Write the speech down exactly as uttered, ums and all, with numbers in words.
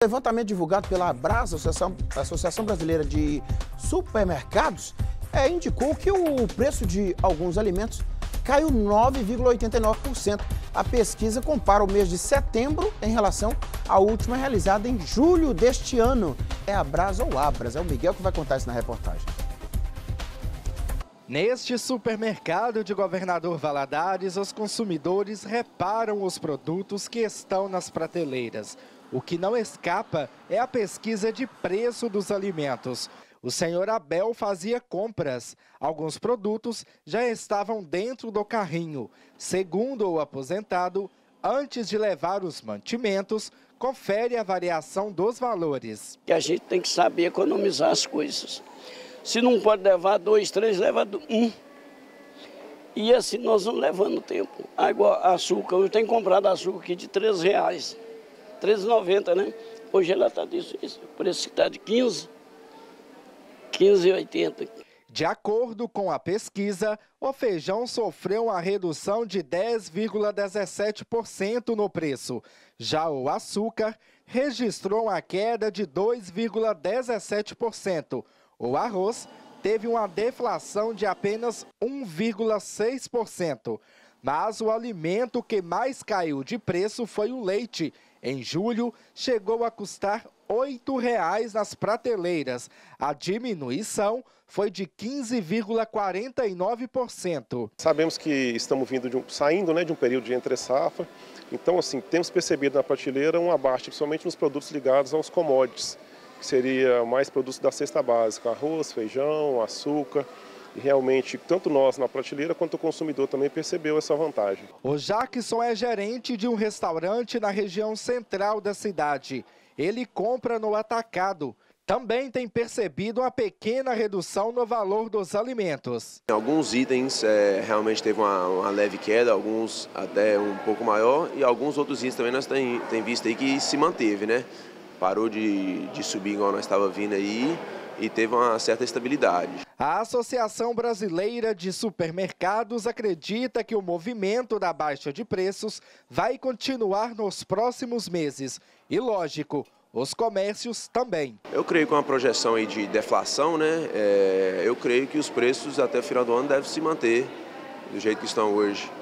O levantamento divulgado pela Abrasa, Associação, Associação Brasileira de Supermercados, é, indicou que o preço de alguns alimentos caiu nove vírgula oitenta e nove por cento. A pesquisa compara o mês de setembro em relação à última realizada em julho deste ano. É a Abrasa ou Abras? É o Miguel que vai contar isso na reportagem. Neste supermercado de Governador Valadares, os consumidores reparam os produtos que estão nas prateleiras. O que não escapa é a pesquisa de preço dos alimentos. O senhor Abel fazia compras. Alguns produtos já estavam dentro do carrinho. Segundo o aposentado, antes de levar os mantimentos, confere a variação dos valores. A gente tem que saber economizar as coisas. Se não pode levar dois, três, leva um. E assim nós vamos levando tempo. Água, açúcar, eu tenho comprado açúcar aqui de três reais. treze reais e noventa centavos, né? Hoje ela está disso, isso. O preço está de quinze, quinze reais e oitenta centavos. De acordo com a pesquisa, o feijão sofreu uma redução de dez vírgula dezessete por cento no preço. Já o açúcar registrou uma queda de dois vírgula dezessete por cento. O arroz teve uma deflação de apenas um vírgula seis por cento. Mas o alimento que mais caiu de preço foi o leite. Em julho, chegou a custar oito reais nas prateleiras. A diminuição foi de quinze vírgula quarenta e nove por cento. Sabemos que estamos vindo de um, saindo né, de um período de entre-safra. Então, assim, temos percebido na prateleira uma baixa, principalmente nos produtos ligados aos commodities, que seria mais produtos da cesta básica, arroz, feijão, açúcar. E realmente, tanto nós na prateleira quanto o consumidor também percebeu essa vantagem. O Jackson é gerente de um restaurante na região central da cidade. Ele compra no atacado. Também tem percebido uma pequena redução no valor dos alimentos. Alguns itens é, realmente teve uma, uma leve queda, alguns até um pouco maior, e alguns outros itens também nós temos tem visto aí que se manteve, né? Parou de, de subir igual nós estava vindo aí e teve uma certa estabilidade. A Associação Brasileira de Supermercados acredita que o movimento da baixa de preços vai continuar nos próximos meses. E, lógico, os comércios também. Eu creio que com a projeção aí de deflação, né, é, eu creio que os preços até o final do ano devem se manter do jeito que estão hoje.